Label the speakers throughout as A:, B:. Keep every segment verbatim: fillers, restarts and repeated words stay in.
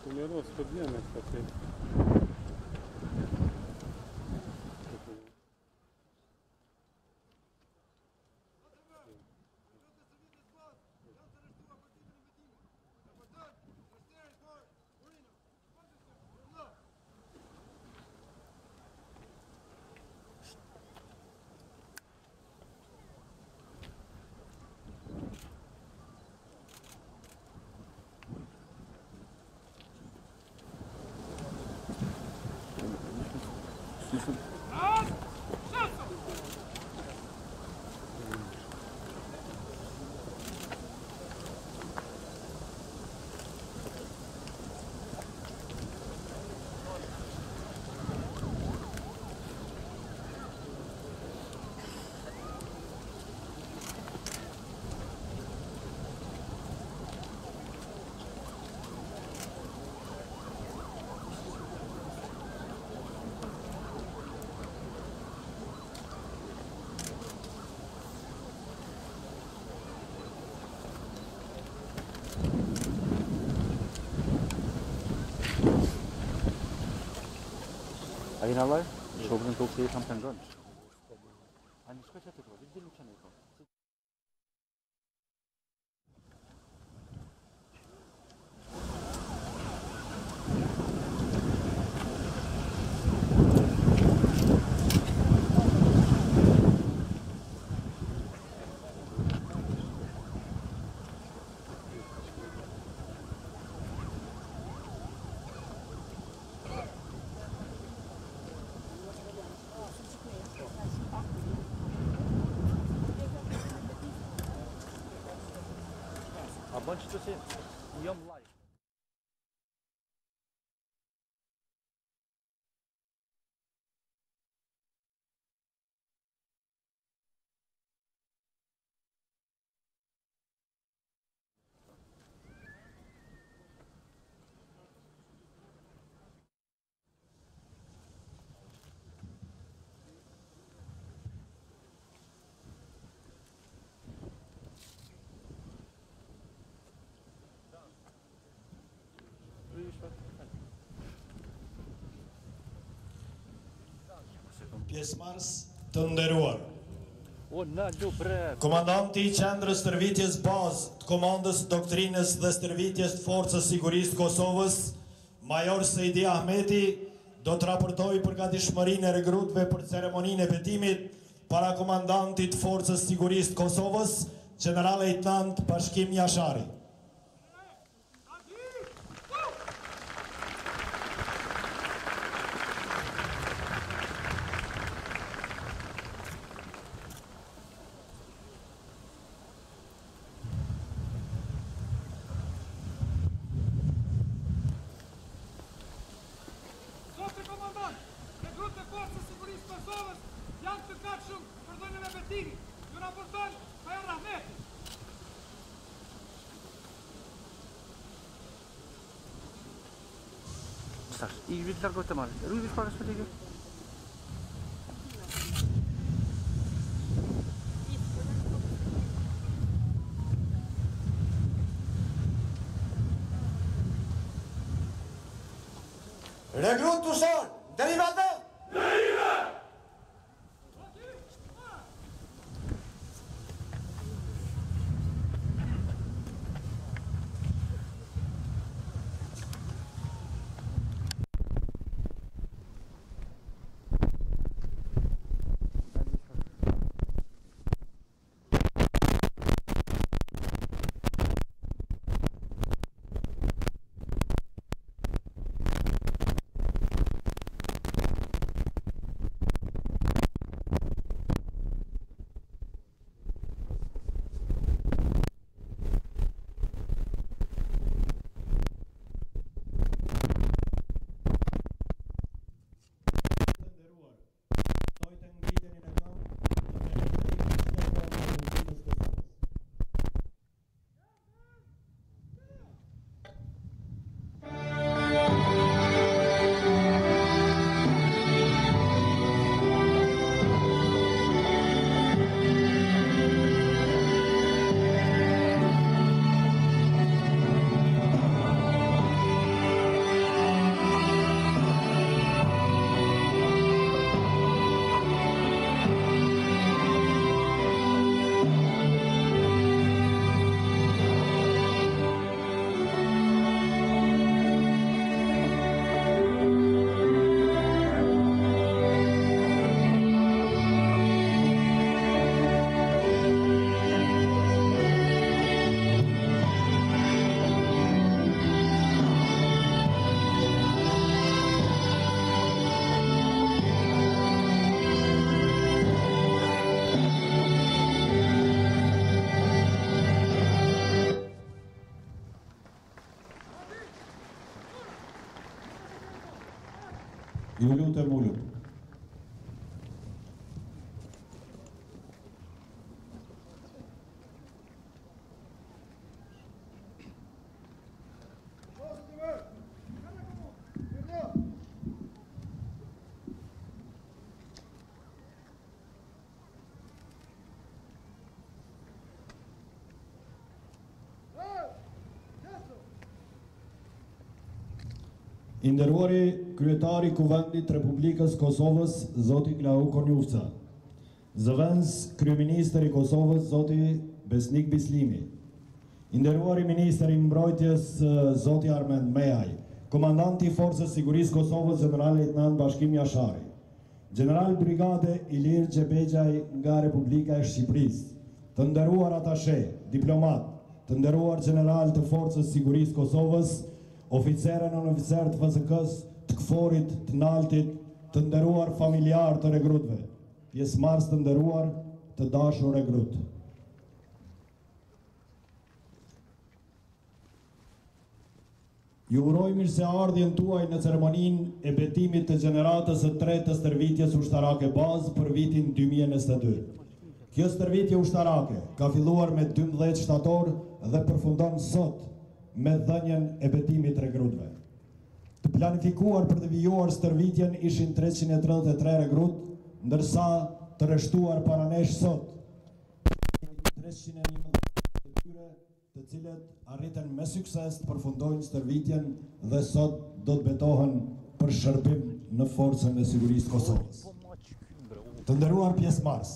A: Умерло студент, кстати.
B: 아이나발? 저분은 독대의 삼탄건 아니 스카차트 그거 일딜 루차네 이거 A bunch to see Yom Life.
C: Pjesëmarrës të nderuar. Komandanti i qendrës stërvitjes bazë të komandës doktrinës dhe stërvitjes të forcës sigurisë Kosovës, Major Sejdi Ahmeti, do të raportoj për gatishmërinë e regrutëve për ceremoninë e betimit para komandantit të forcës sigurisë Kosovës, General-Lejtnant Bashkim Jashari.
B: I widzę go temat. Lubisz parę spotykać?
C: Regrut të shonë, derivate! Derive! Ju lutem ulu. I nderuari kryetari i Kuvendit Republikës Kosovës, zoti Klau Konjufca. Zëvendës kryeministër i Kosovës, zoti Besnik Bislimi. I nderuari ministri i mbrojtjes, zoti Armend Meaj. Komandanti i Forcës Sigurisë Kosovës, general lejtnant Bashkim Jashari. General Brigade Ilir Xhebegjaj nga Republika e Shqipërisë. Të nderuar atashe, diplomat, të nderuar general të Forcës Sigurisë Kosovës, oficerë në oficer të F S K-s, të këforit, të naltit, të nderuar familjar të regrutve, pjesëmarrës të nderuar, të dashur regrut. Ju uroj mirëseardhjen tuaj në ceremoninë e betimit të gjeneratës së tretë të stërvitjes ushtarake bazë për vitin dy mijë e njëzet e dy. Kjo stërvitje ushtarake ka filluar me dymbëdhjetë shtator dhe përfundon sot me dhënien e betimit regrutve. Të planifikuar për të vijuar stërvitjen ishin treqind e tridhjetë e tre regrut, ndërsa të rreshtuar para nesh sot treqind e njëmbëdhjetë të tyre, të cilët arritën me sukses të përfundojnë stërvitjen dhe sot do të betohen për shërbim në Forcën e Sigurisë të Kosovës. Të nderuar pjesëmarrës.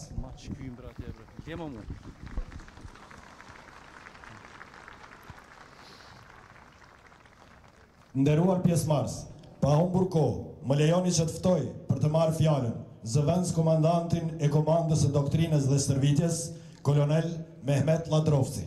C: Nderuar pjesëmarrës, pa humbur kohë, më lejoni që të ftoj për të marrë fjalën zëvendës komandantin e komandës së doktrinës dhe stërvitjes, kolonel Mehmet Ladrovci.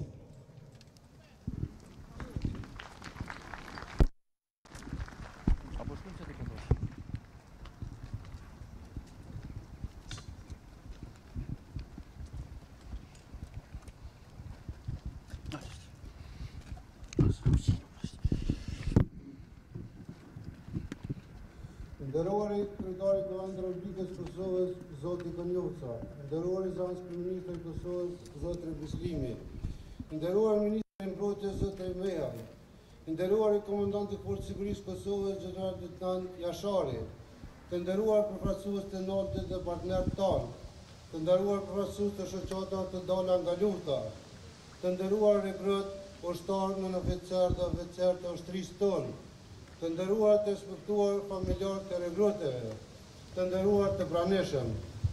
D: Nderuari kryetari i Kuvendit Republikës Kosovës, zoti Konjufca, nderuari zëvendës kryeministër i Kosovës, zoti Bislimi, nderuar ministri i mbrojtjes, zoti Meaj, nderuari komandanti i Forcës Sigurisë Kosovës, general lejtnant Jashari, të nderuar përfaqësues të naltit dhe partnerët tanë, të nderuar përfaqësues të shoqatave të dala nga lufta, të nderuar regrut, ushtarë në oficer dhe oficer të ushtrisë tonë, të nderuar të respektuar familjar të regruteve, të nderuar të praneshëm.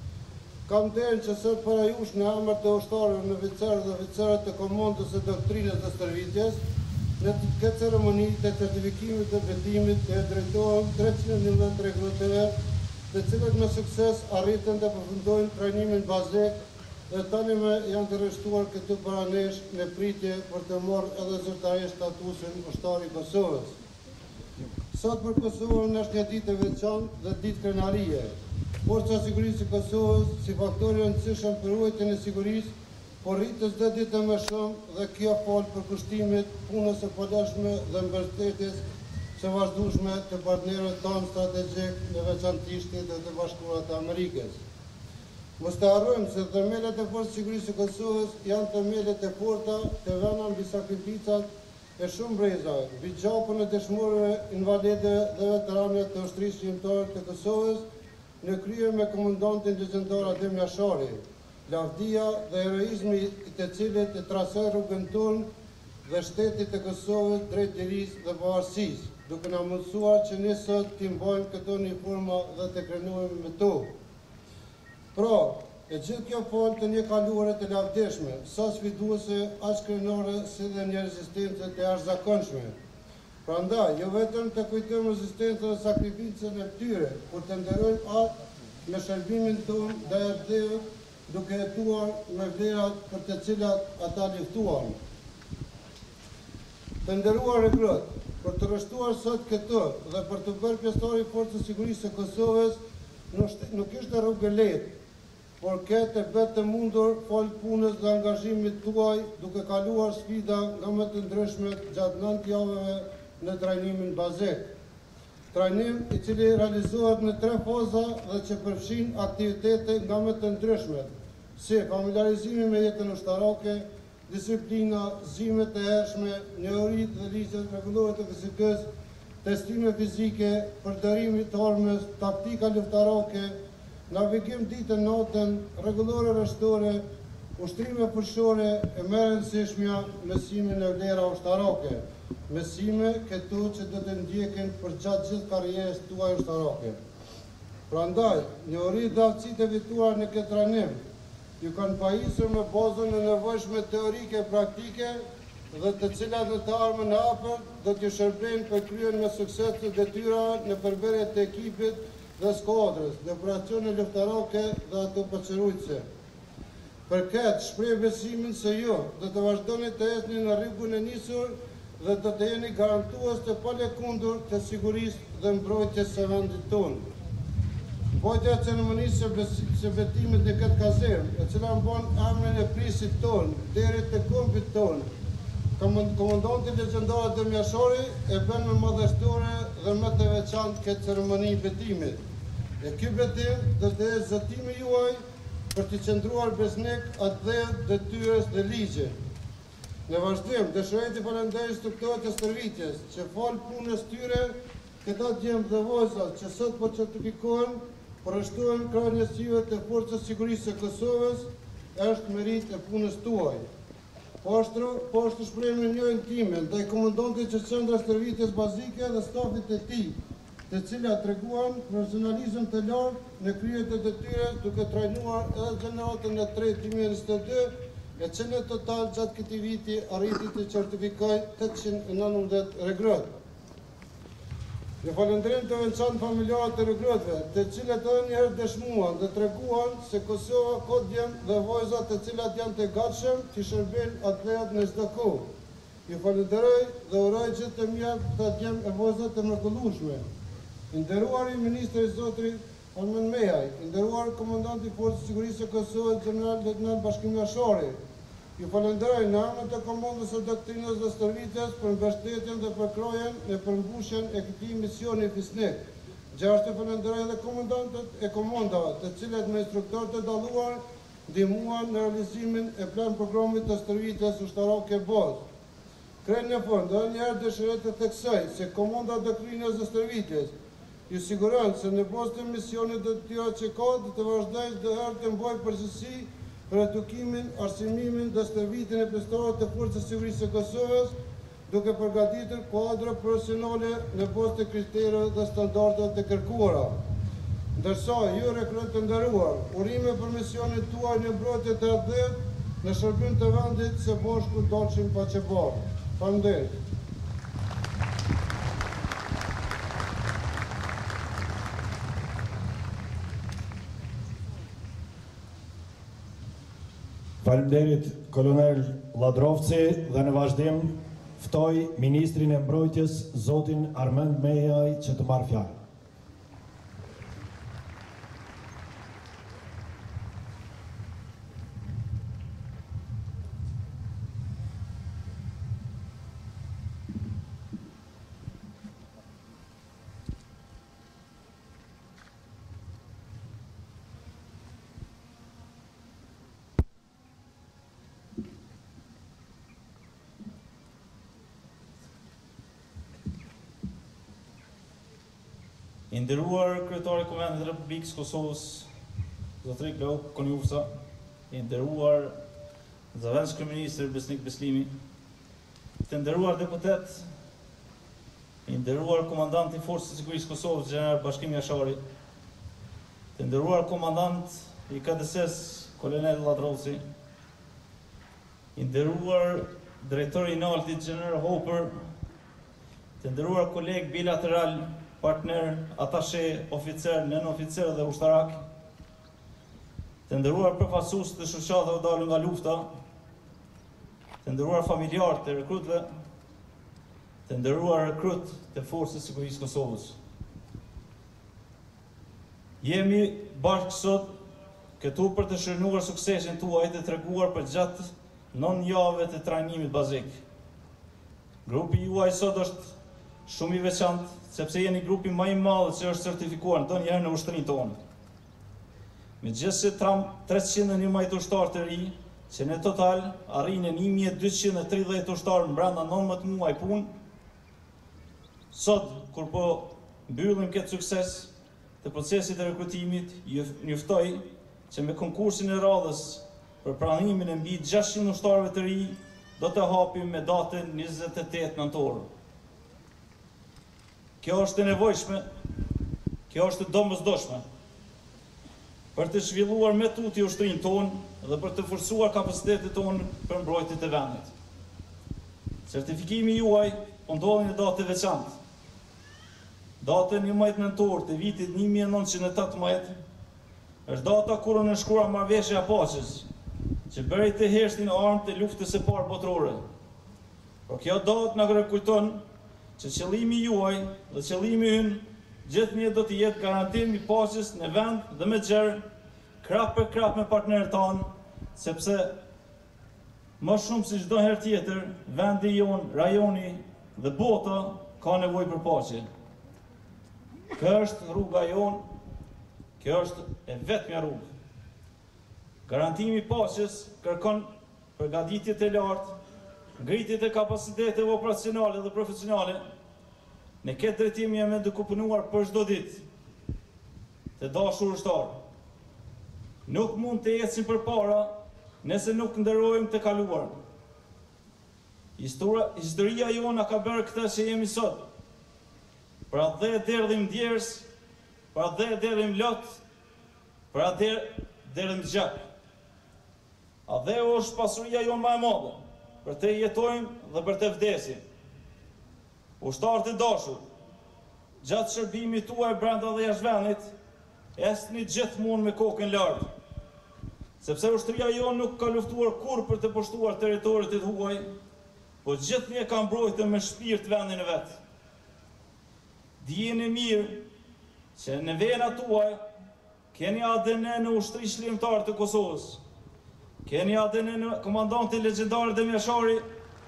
D: Kam derën që sot para jush në emër të ushtarëve, në oficerë dhe oficerët të komandës së doktrinës dhe stërvitjes, në këtë ceremoni të certifikimit dhe betimit të drejtohen treqind e njëmbëdhjetë regruteve, të cilët me sukses arritën të përfundojnë trajnimin bazik dhe tani me janë të rreshtuar këtu para nesh në pritje për të marrë edhe zyrtarisht statusin ushtari i Kosovës. Sot për Kosovën është një ditë e veçantë dhe ditë krenarie. Forca e Sigurisë së Kosovës, si faktor i rëndësishëm për ruajtjen e sigurisë, po rritës çdo ditë më shumë dhe kjo fal për kushtimit, punës së paleshme dhe mbështetjes së vazhdueshme të partnerëve tanë strategjik, në veçantisht Shtetet e Bashkuara të Amerikës. Mos të harrojmë se themelet e Forcës së Sigurisë së Kosovës janë themelet e forta të vëna mbi sakrificat e shumë breza, mbi gjapën e dëshmorëve, invalidëve dhe veteranëve të ushtrisë shqiptare të Kosovës, në krye me komandantin legjendar Adem Jashari, lavdia dhe heroizmi i të cilit të trasoi rrugën tonë dhe shtetit të Kosovës drejt lirisë dhe pavarësisë, duke na mundësuar që ne sot t'i mbajmë këto uniforma dhe të krenohemi me to. Pra, e gjithë kjo falë të një kaluare të lavdishme, sa sfiduese, aq krenare, si dhe një rezistencë të jashtëzakonshme. Prandaj, jo vetëm të kujtojmë rezistencën dhe sakrificën e tyre, por të nderojmë atë me shërbimin tonë dhe ardheve, duke jetuar me vlerat për të cilat ata luftuan. Të nderuar regrut, për të rreshtuar sot këtu dhe për të bërë pjesëtar i Forcës së Sigurisë së Kosovës, nuk ishte rrugë e lehtë, por këtë e betë të mundur fal punës dhe angazhimit tuaj duke kaluar sfida nga më të ndryshmet gjatë nëntë javëve në trajnimin bazik. Trajnim i cili realizohet në tre faza dhe që përfshin aktivitete nga më të ndryshme, si familiarizimi me jetën ushtarake, disiplina, zime të hershme, njohuri dhe ligjet rregullore të fizikës, testime fizike, përdorimi të armës, taktika luftarake, navigim ditën natën, rregullore rreshtore, ushtrime përshore e më e rëndësishmja mësimin e vlera ushtarake. Mësime këto që do të ndjekin për gjatë gjithë karrierës tuaj ushtarake. Prandaj, njohuri dhe aftësitë e fituara në këtë trajnim ju kanë pajisur me bazën e nevojshme teorike e praktike dhe të cilat në të ardhmen e afërt do t'ju shërbejnë për kryen me sukses të detyrave në përbërje të ekipit dhe skuadrës, në operacione luftarake dhe ato përçërujtëse. Për këtë, shpreh besimin se ju do të vazhdoni të ecni në rrugën e nisur dhe do të jeni garantues të palëkundur të sigurisë dhe mbrojtjes së vendit tonë. Mbajtja e ceremonisë së betimit në këtë kazermë, e cila mban emrin e prisit tonë deri te kombit tonë, komandanti legjendar Dëmjashori e bën më madhështore dhe më të veçantë këtë ceremoni betimit. E ky betim do të jetë zotimi juaj për të qëndruar besnik atë dhe detyrës dhe ligjit. Në vazhdim, dëshiroj të falenderoj instruktorët e stërvitjes që fal punës tyre, këta djemë dhe vajzat që sot po certifikohen, përshtohen krahë njësive të Forcës së Sigurisë së Kosovës, është merit e punës tuaj. Po ashtu shprehim njërin time ndaj komandantit që qendra stërvitjes bazike dhe stafit të tij, të cilat treguan profesionalizëm të lartë në kryerjen e detyrës duke trajnuar edhe gjeneratën e tretë dy mijë e njëzet e dy, e që në total gjatë këtij viti arriti të certifikoj tetëqind e nëntëmbëdhjetë regrut. Në falënderim të veçantë familjarët të regrutëve, të cilët edhe një herë dëshmuan dhe treguan se Kosova ka djem dhe vajza të cilat janë të gatshëm të shërbejnë atletat në çdo kohë. Ju falenderoj dhe uroj gjithë të mira këta djem e vajza të mrekullueshme. I nderuari ministri zotri Armend Mejaj, i nderuar komandanti i Forcës së Sigurisë së Kosovës, general lejtenant Bashkim Jashari, ju falenderoj në emër të komandës së doktrinës dhe stërvitjes për mbështetjen dhe përkrojen e përmbushjen e këtij misioni fisnik. Gjithashtu falenderoj edhe komandantët e komandave, të cilët me instruktorë të dalluar ndihmuan në realizimin e plan programit të stërvitjes ushtarake bazë. Krejnë në fund, edhe një herë dëshiroj të theksoj se komanda doktrinës dhe stërvitjes ju siguron se në bazë të misionit dhe të tjera që ka dhe të vazhdojnë dhe herë të mbaj përgjithësi për edukimin, arsimimin dhe stërvitjen e pjesëtarëve të Forcës së Sigurisë së Kosovës, duke përgatitur kuadra profesionale në bazë të kriterëve dhe standardeve të kërkuara. Ndërsa ju rekrutë të nderuar, urime për misionin tuaj në mbrojtje të atletë në shërbim të vendit së bashku dalshim paqebarë. Faleminderit.
C: Faleminderit kolonel Ladrovci dhe në vazhdim ftoj ministrin e mbrojtjes zotin Armend Mejaj që të marrë fjalë.
E: I nderuar kryetari i Kuvendit të Republikës së Kosovës, zotëri Klauk Konjufsa, i nderuar zëvendës kryeministër Besnik Beslimi, të nderuar deputet, i nderuar komandanti i Forcës së Sigurisë së Kosovës, general Bashkim Jashari, të nderuar komandant i K D S-s, kolonel Ladrovci, i nderuar drejtori i Naltit, general Hopper, të nderuar koleg bilateral, partner, atashe, oficer, nën oficer dhe ushtarak, të nderuar përfaqësues të shoqatave dalë nga lufta, të nderuar familjarë të rekrutëve, të nderuar rekrut të Forcës së Sigurisë së Kosovës. Jemi bashkë sot këtu për të shënuar suksesin tuaj të treguar për gjatë nëntë javëve të trajnimit bazik. Grupi juaj sot është shumë i veçantë, sepse jeni grupi më i madh që është certifikuar ndonjëherë në ushtrinë tonë. Megjithëse tram treqind e njëmbëdhjetë ushtarë të ri, që në total arrin një mijë e dyqind e tridhjetë ushtarë brenda nëntëmbëdhjetë muaj punë, sot kur po mbyllim këtë sukses të procesit të rekrutimit, ju njoftoj që me konkursin e radhës për pranimin e mbi gjashtëqind ushtarëve të ri, do të hapim me datën njëzet e tetë nëntor. Kjo është e nevojshme, kjo është e domosdoshme për të zhvilluar me tuti ushtrinë tonë dhe për të forcuar kapacitetin tonë për mbrojtje të vendit. Certifikimi juaj po ndodhi në datë të veçantë. Data njëmbëdhjetë nëntor të vitit një mijë e nëntëqind e tetëmbëdhjetë është data kur u nënshkrua marrëveshja e paqes, që bëri të heshtin armë të luftës së parë botërore. Por kjo datë na kujton që qëllimi juaj dhe qëllimi ynë gjithnjë do të jetë garantim i paqes në vend dhe me gjerë, krap për krap me partnerët tanë, sepse më shumë se çdo herë tjetër, vendi jon, rajoni dhe bota ka nevojë për paqe. Kjo është rruga jon, kjo është e vetmja rrugë. Garantimi i paqes kërkon përgatitje të lartë, ngritje të kapaciteteve operacionale dhe profesionale. Në këtë drejtim jemi duke punuar për çdo ditë. Të dashur ushtarë, nuk mund të ecim përpara nëse nuk nderojmë të kaluarën. Historia, historia jona ka bërë këtë që jemi sot. Pra dhe derdhim djers, pra dhe derdhim lot, pra dhe derdhim gjak. A dhe është pasuria jonë më e madhe, për të jetojmë dhe për të vdesim. Ushtarë të dashur, gjatë shërbimit tuaj brenda dhe jashtë vendit, esni gjithmonë me kokën lartë. Sepse ushtria jonë nuk ka luftuar kur për të pushtuar territorit të huaj, po gjithnjë ka mbrojtur me shpirt vendin e vet. Dijeni mirë që në venat tuaj keni A D N në ushtri shlimtar të Kosovës. Keni A D N në komandantin legjendar Demjashari,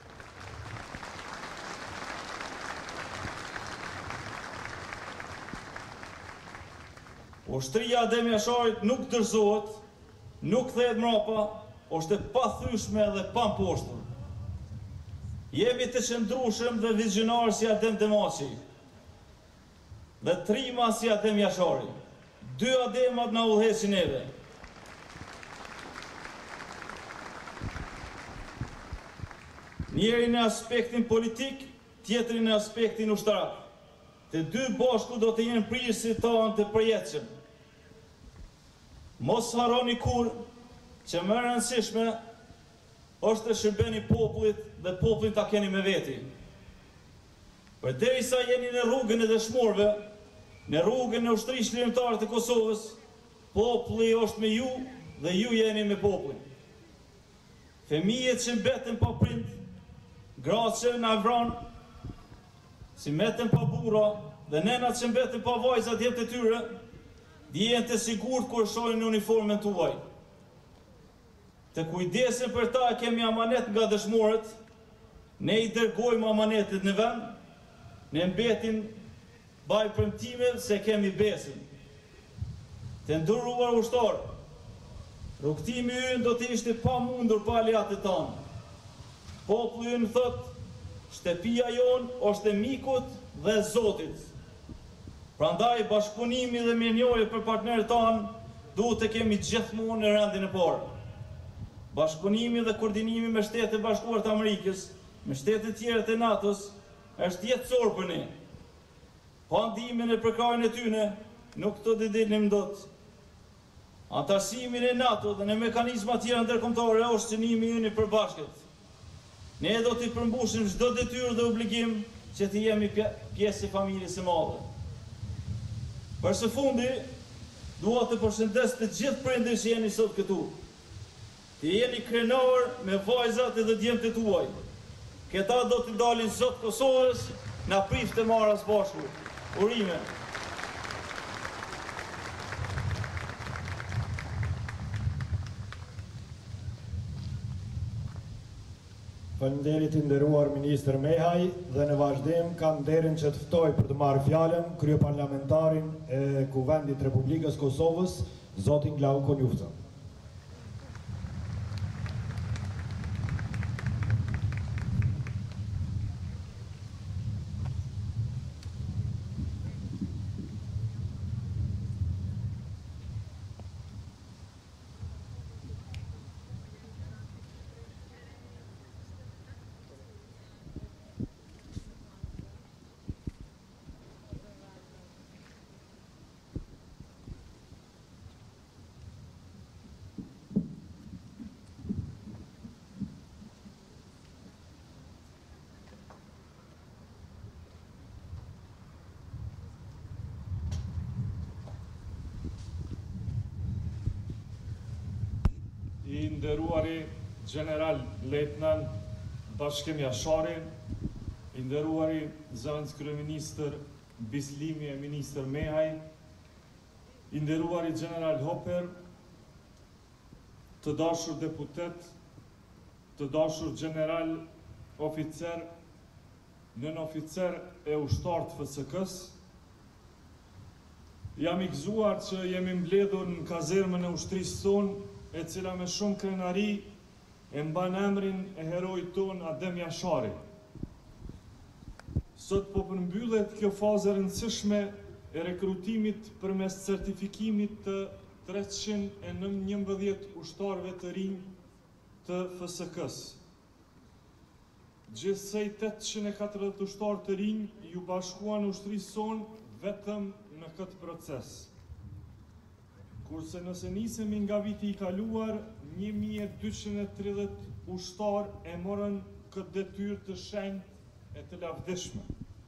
E: ushtria e Demjasharit nuk dorëzohet, nuk kthehet mbrapa, është e pathyeshme dhe pa mposhtur. Jemi të qëndrueshëm dhe vizionar si Adem Demaçi dhe trima si Adem Jashari. Dy Ademat na udhëheqin neve. Njëri në aspektin politik, tjetri në aspektin ushtarak. Të dy bashku do të jenë prishësit tanë të përjetshëm. Mos harroni kur që më e rëndësishme është të shërbeni popullit dhe popullin ta keni me veti. Përderisa jeni në rrugën e dëshmorëve, në rrugën e ushtrisë shërbimtare të Kosovës, populli është me ju dhe ju jeni me popullin. Fëmijët që mbeten pa prind, gratë që na vran, si mbeten pa burra dhe nenat që mbeten pa vajza djemt e tyre, dihen të sigurt kur shohin në uniformën tuaj. Të kujdesin për ta kemi amanet nga dëshmorët, ne i dërgojmë amanetet në vend, ne mbetin baj premtime se kemi besin. Të nderuar ushtarë, rrugtimi ynë do të ishte pa mundur pa aleatet tanë. Populli ynë thot, shtëpia jonë është e mikut dhe Zotit. Prandaj bashkëpunimi dhe mirënjohje për partnerët tanë duhet të kemi gjithmonë në rendin e parë. Bashkëpunimi dhe koordinimi me Shtetet e Bashkuara të Amerikës, me shtetet tjera të NATO-s, është jetësor për ne. Pa ndihmën e përkrahjen e tyre, nuk do të dinim dot. Antarësimin e NATO dhe në mekanizma tjera ndërkombëtare është synimi ynë i përbashkët. Ne do të përmbushim çdo detyrë dhe obligim që të jemi pjesë e familjes së madhe. Për së fundi, dua të përshëndes të gjithë prindërit që jeni sot këtu. Të jeni krenar me vajzat dhe djemtë e tuaj. Këta do të dalin sot Kosovës, na prift të marrë së bashku. Urime.
C: Faleminderit i nderuar Ministër Mehaj dhe në vazhdim kam nderin që të ftoj për të marrë fjalën kryeparlamentarin e Kuvendit Republikës Kosovës, zotin Glauko Njufca.
F: I nderuari General Letnan Bashkim Jashari, i nderuari zëvendës kryeministër Bislimi e Ministër Mehaj, i nderuari General Hopper, të dashur deputet, të dashur general, oficer, nën oficer e ushtar të F S K-s, jam i gëzuar që jemi mbledhur në kazermën e ushtrisë tonë, e cila me shumë krenari e mban emrin e herojit ton Adem Jashari. Sot po përmbyllet kjo fazë e rëndësishme e rekrutimit përmes certifikimit të treqind e nëntëmbëdhjetë ushtarëve të rinj të F S K-s. Gjithsej tetëqind e katërdhjetë ushtarë të rinj ju bashkuan ushtrisë sonë vetëm në këtë proces. Kurse nëse nisemi nga viti i kaluar, një mijë e dyqind e tridhjetë ushtarë e morën këtë detyrë të shenjtë e të lavdishme.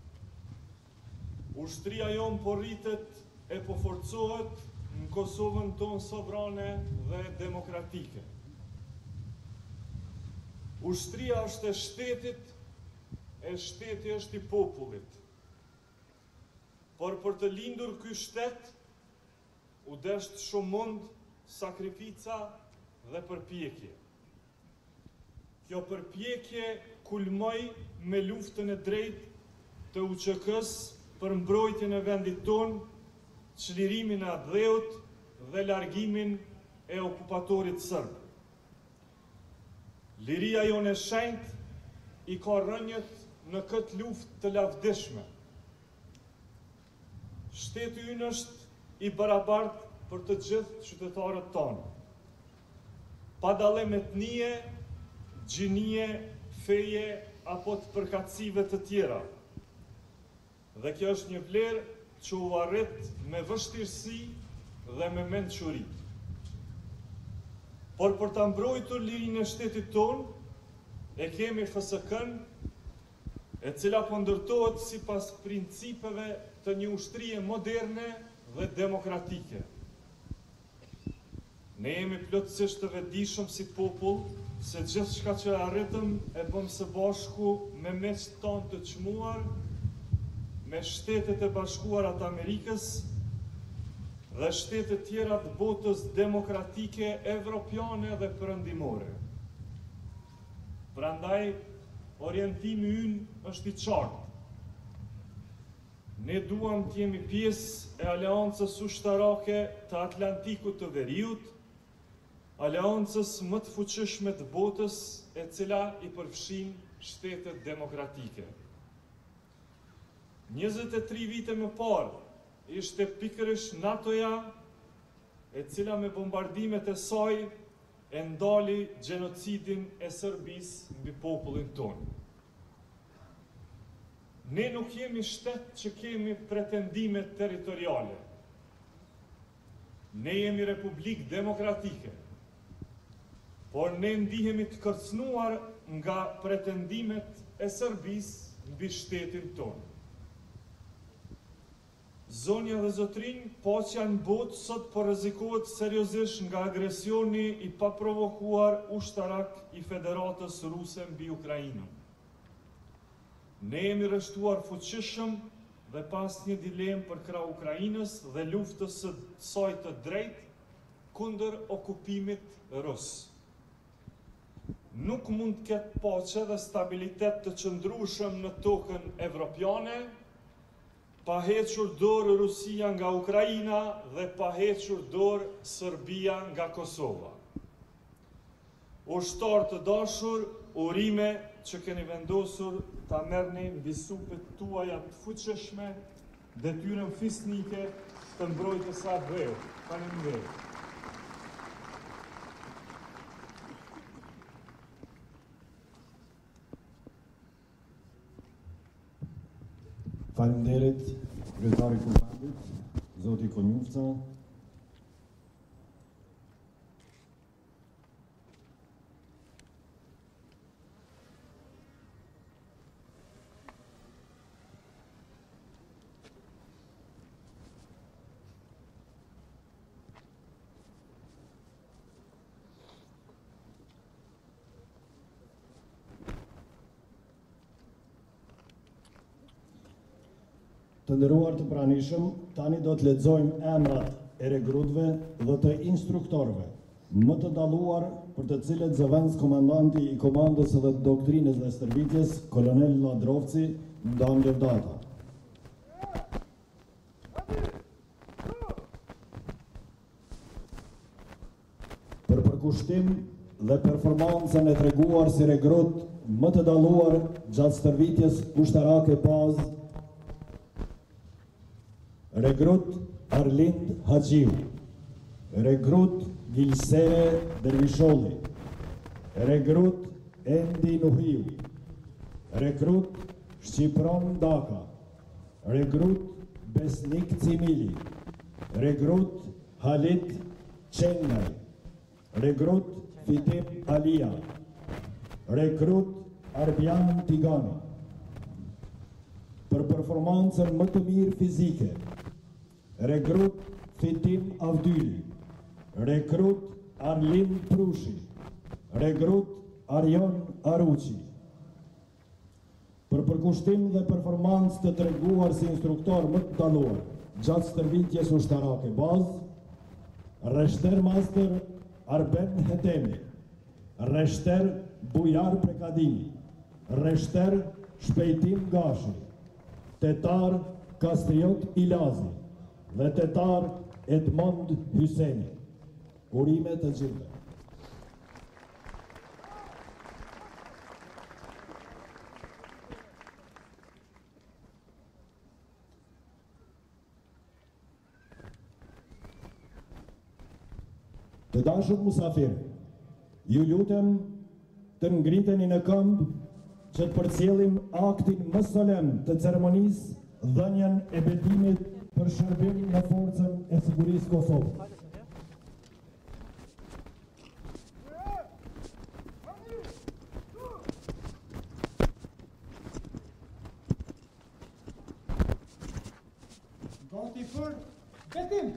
F: Ushtria jonë po rritet e po forcohet në Kosovën tonë sovrane dhe demokratike. Ushtria është e shtetit, e shteti është i popullit. Por për të lindur ky shtet, u desht shumë mund, sakrifica dhe përpjekje. Kjo përpjekje kulmoi me luftën e drejtë të U Q K-s për mbrojtjen e vendit tonë, çlirimin e Adheut dhe largimin e okupatorit serb. Liria jonë e shenjtë i ka rënjët në këtë luftë të lavdishme. Shteti ynë është i barabartë për të gjithë qytetarët tonë, pa dallim etnie, gjinie, feje apo të përkatësive të tjera. Dhe kjo është një vlerë që u arrit me vështirësi dhe me mençuri. Por për ta mbrojtur lirinë e shtetit tonë, e kemi F S K-n, e cila po ndërtohet sipas principeve të një ushtrie moderne dhe demokratike. Ne jemi plotësisht të vetëdijshëm si popull se gjithçka që arritëm e bëm së bashku me miqtë tonë të çmuar, me Shtetet e Bashkuara të Amerikës dhe shtete tjera të botës demokratike, evropiane dhe perëndimore. Prandaj, orientimi ynë është i qartë. Ne duam të jemi pjesë e aleancës ushtarake të Atlantikut të Veriut, aleancës më të fuqishme të botës, e cila i përfshin shtetet demokratike. njëzet e tri vite më parë ishte pikërisht NATO-ja, e cila me bombardimet e saj e ndali gjenocidin e Serbisë mbi popullin tonë. Ne nuk jemi shtet që kemi pretendime territoriale. Ne jemi Republikë Demokratike, por ne ndihemi të kërcënuar nga pretendimet e Serbisë mbi shtetin tonë. Zonja dhe zotrinj, paqja në botë sot po rrezikohet seriozisht nga agresioni i paprovokuar ushtarak i Federatës Ruse mbi Ukrainën. Ne jemi rreshtuar fuqishëm dhe pas një dilemë për krah Ukrainës dhe luftës së saj të drejtë kundër okupimit rus. nuk mund të ketë paqe dhe stabilitet të qëndrueshëm në tokën evropiane, pa hequr dorë Rusia nga Ukraina dhe pa hequr dorë Serbia nga Kosova. Ushtarë të dashur, urime që keni vendosur ta merrni mbi supet tuaja të fuqishme detyrën fisnike të mbrojtjes së breut. Faleminderit.
C: Faleminderit, kryetari i Kuvendit, zoti Konjufca. Të nderuar të pranishëm, tani do të lexojmë emrat e regrutëve dhe të instruktorëve, më të dalluar për të cilët zëvendës komandanti i komandës dhe doktrinës dhe stërvitjes, kolonel Ladrovci, ndan lëvdata. Për përkushtim dhe performancën e treguar si regrut më të dalluar gjatë stërvitjes ushtarake bazë, regrut Arlind Haxhiu, regrut Gilsere Dervisholli, regrut Endi Nuhiu, regrut Shqipron Daka, regrut Besnik Cimili, regrut Halit Qengaj, regrut Fitim Alia, regrut Arbian Tigani. Për performancën më të mirë fizike, regrut Fitim Avdyli, regrut Arlin Prushi, regrut Arjon Aruqi. Për përkushtim dhe performancë të treguar si instruktor më të dalluar gjatë stërvitjes ushtarake bazë, Reshter Master Arben Hetemi, Reshter Bujar Prekadini, Reshter Shpejtim Gashi, tetar Kastriot Ilazi dhe tetar Edmond Hyseni. Urime të gjithëve. Të dashur musafirë, ju lutem të ngriteni në këmbë që të përcjellim aktin më solemn të ceremonisë, dhënien e betimit për shërbim në forcën e sigurisë Kosovë.
G: Gati për betim.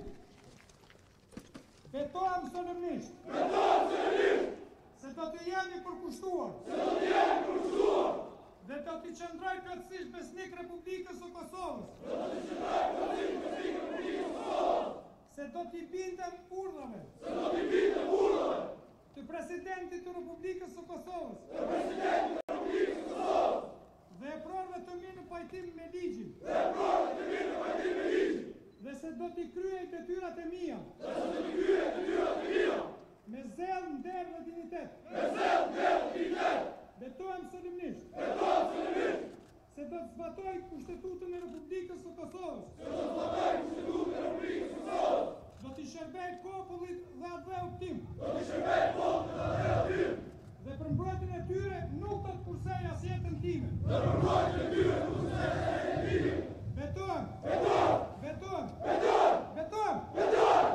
G: Betohem solemnisht. Betohem solemnisht. Se do të jemi përkushtuar. Se do të jemi përkushtuar. Dhe do të qëndroj plotësisht besnik Republikës së Kosovës. Dhe do të qëndroj plotësisht besnik Republikës së Kosovës. Se do t'i bindem urdhave. Se do t'i bindem urdhave. Të presidentit të Republikës së Kosovës. Të presidentit të Republikës së Kosovës. Dhe e prorëve të mi në pajtim me ligjin. Dhe e prorëve të mi në pajtim me ligjin. Dhe se do t'i kryej detyrat e mia. Dhe se do t'i kryej detyrat e mia. Me zell, nder dhe dignitet. Me zell, nder dhe dignitet. Betohem solemnisht. Betohem solemnisht. Se do të zbatoj Kushtetutën e Republikës së Kosovës. Se do të zbatoj Kushtetutën e Republikës së Kosovës. Do t'i shërbej popullit dhe atë optim. Do t'i shërbej popullit dhe atë optim. Dhe për mbrojtjen e tyre nuk do të kursej as jetën time. Dhe për mbrojtjen e tyre nuk do të kursej as jetën time. Betohem. Betohem. Betohem. Betohem. Betohem. Betohem.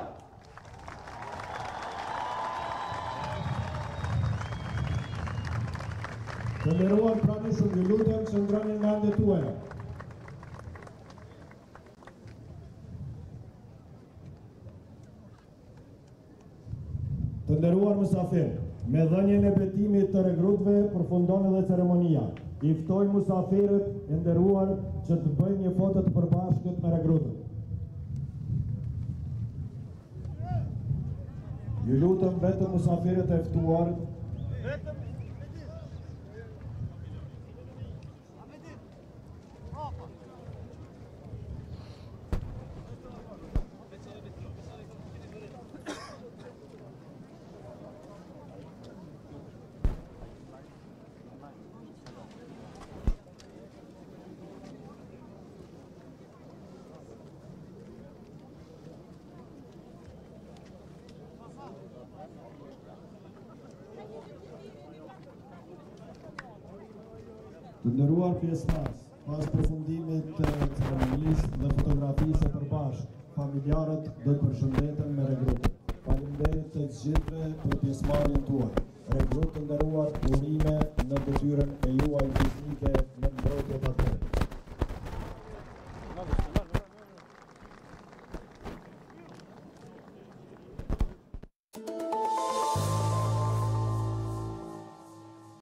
C: Të nderuar pranishëm, ju lutem që ngrani mendet tuaja. Të nderuar mysafirë, me dhënien e betimit të regrutëve përfundon edhe ceremonia. I ftoj mysafirët e nderuar që të bëjnë një foto të përbashkët me regrutët. Ju lutem vetëm mysafirët e ftuar Të nderuar pjesëmarrës, pas përfundimit të ceremonisë dhe fotografisë së përbashkët, familjarët do të përshëndeten me regrup. Faleminderit të gjithëve për pjesëmarrjen tuaj. Regrup të nderuar, urime në detyrën e juaj fizike në mbrojtje të atëherë.